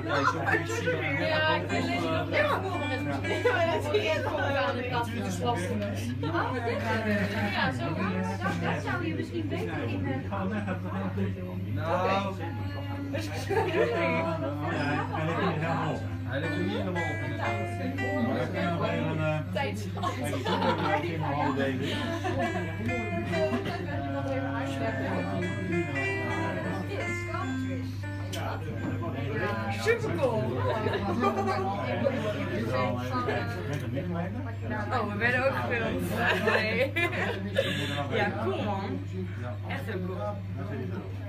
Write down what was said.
Ja, zo kun je zien. Ja, ik ben lezen nog heel veel met het ja, dat zie je toch wel aan de kast van de plassen. Oh, dit ja, zo dat zou je misschien beter in de... Nou, hij ligt er niet helemaal op inderdaad. Tijdschat. Super cool! Oh, we werden ook gefilmd. Nee. Ja, cool man. Echt heel cool.